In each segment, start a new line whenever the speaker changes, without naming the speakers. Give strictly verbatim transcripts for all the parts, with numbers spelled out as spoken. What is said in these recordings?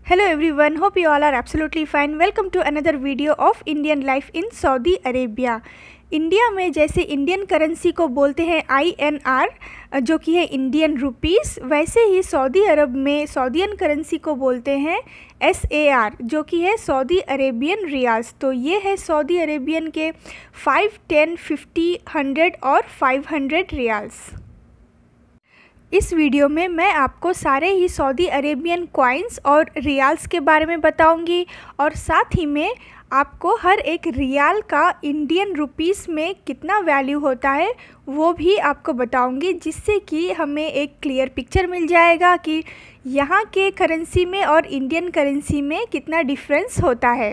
Hello everyone, hope you all are absolutely fine. Welcome to another video of Indian life in Saudi Arabia. India में जैसे Indian currency को बोलते हैं I N R जो कि है इंडियन रुपीस, वैसे ही सऊदी अरब में सऊदीयन करेंसी को बोलते हैं एस ए आर जो कि है सऊदी अरेबियन रियाल्स। तो ये है सऊदी अरेबियन के फाइव, टेन, फिफ्टी, हंड्रेड और फाइव हंड्रेड रियाल्स। इस वीडियो में मैं आपको सारे ही सऊदी अरेबियन कॉइन्स और रियाल्स के बारे में बताऊंगी और साथ ही में आपको हर एक रियाल का इंडियन रुपीस में कितना वैल्यू होता है वो भी आपको बताऊंगी, जिससे कि हमें एक क्लियर पिक्चर मिल जाएगा कि यहाँ के करेंसी में और इंडियन करेंसी में कितना डिफरेंस होता है।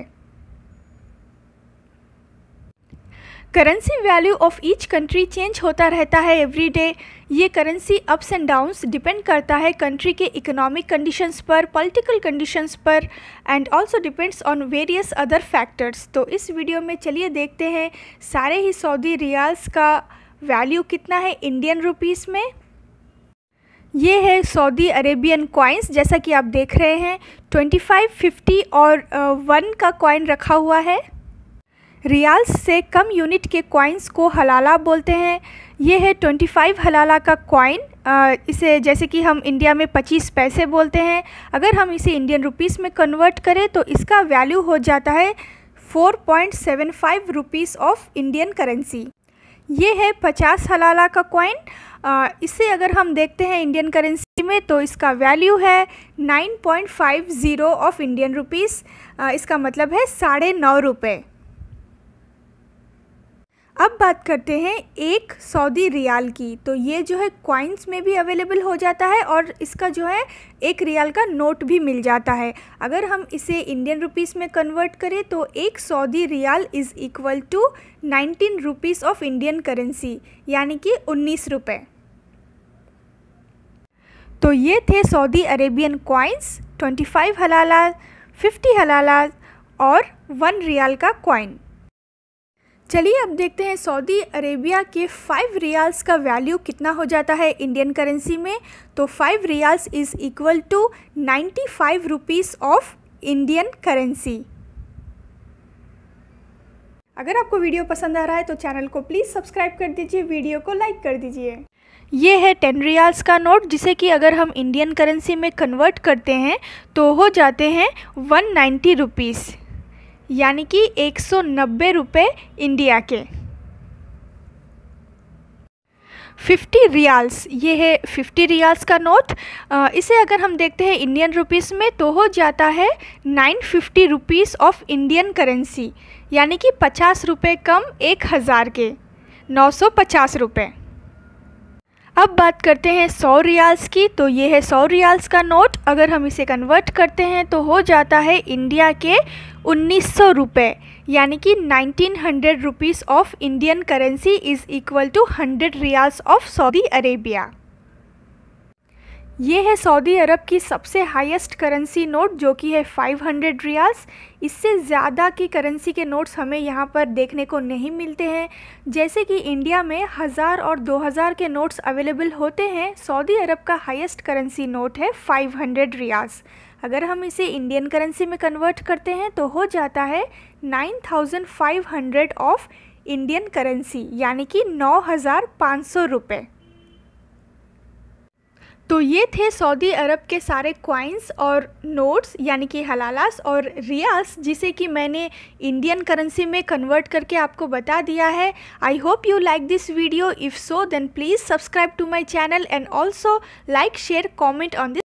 Currency value of each country change होता रहता है एवरी डे। ये currency ups and downs depend करता है कंट्री के इकोनॉमिक कंडीशंस पर, पॉलिटिकल कंडीशंस पर and also depends on various other factors. तो इस वीडियो में चलिए देखते हैं सारे ही सऊदी रियाल्स का वैल्यू कितना है इंडियन रुपीस में। ये है सऊदी अरेबियन कॉइन्स, जैसा कि आप देख रहे हैं ट्वेंटी फाइव, फिफ्टी और वन का कॉइन रखा हुआ है। रियाल्स से कम यूनिट के कॉइन्स को हलाला बोलते हैं। ये है ट्वेंटी फाइव हलाला का कॉइन, इसे जैसे कि हम इंडिया में पच्चीस पैसे बोलते हैं, अगर हम इसे इंडियन रुपीस में कन्वर्ट करें तो इसका वैल्यू हो जाता है four point seven five rupees of Indian currency. ये है पचास हलाला का कॉइन, इसे अगर हम देखते हैं इंडियन करेंसी में तो इसका वैल्यू है nine point five zero of Indian rupees, इसका मतलब है साढ़े नौ रुपये। अब बात करते हैं एक सऊदी रियाल की। तो ये जो है कॉइन्स में भी अवेलेबल हो जाता है और इसका जो है एक रियाल का नोट भी मिल जाता है। अगर हम इसे इंडियन रुपीस में कन्वर्ट करें तो एक Saudi riyal is equal to nineteen rupees of Indian currency, यानी कि उन्नीस रुपये। तो ये थे Saudi Arabian coins, twenty five halala, fifty halala और वन रियाल का कॉइन। चलिए अब देखते हैं सऊदी अरेबिया के फाइव रियाल्स का वैल्यू कितना हो जाता है इंडियन करेंसी में। तो five riyals is equal to ninety five rupees of Indian currency. अगर आपको वीडियो पसंद आ रहा है तो चैनल को प्लीज़ सब्सक्राइब कर दीजिए, वीडियो को लाइक कर दीजिए। ये है टेन रियाल्स का नोट, जिसे कि अगर हम इंडियन करेंसी में कन्वर्ट करते हैं तो हो जाते हैं वन नाइन्टी रुपीस, यानी कि एक सौ नब्बे रुपये इंडिया के। फिफ्टी रियाल्स, ये है फिफ्टी रियाल्स का नोट, इसे अगर हम देखते हैं इंडियन रुपीस में तो हो जाता है nine fifty rupees of Indian currency, यानी कि पचास रुपये कम एक हज़ार के, नौ सौ पचास रुपये। अब बात करते हैं सौ रियाल्स की। तो ये है सौ रियाल्स का नोट, अगर हम इसे कन्वर्ट करते हैं तो हो जाता है इंडिया के उन्नीस सौ रुपये, यानी कि nineteen hundred rupees of Indian currency is equal to hundred riyals of Saudi Arabia. ये है सऊदी अरब की सबसे हाईएस्ट करेंसी नोट, जो कि है फाइव हंड्रेड रियाल्स। इससे ज़्यादा की करेंसी के नोट्स हमें यहाँ पर देखने को नहीं मिलते हैं। जैसे कि इंडिया में हज़ार और दो हज़ार के नोट्स अवेलेबल होते हैं, सऊदी अरब का हाईएस्ट करेंसी नोट है फाइव हंड्रेड रियाल्स। अगर हम इसे इंडियन करेंसी में कन्वर्ट करते हैं तो हो जाता है nine thousand five hundred of Indian currency, यानी कि नौ हज़ार पाँच सौ रुपये। तो ये थे सऊदी अरब के सारे कॉइन्स और नोट्स, यानी कि हलालास और रियाल्स, जिसे कि मैंने इंडियन करेंसी में कन्वर्ट करके आपको बता दिया है। I hope you like this video. If so then please subscribe to my channel and also like, share, comment on this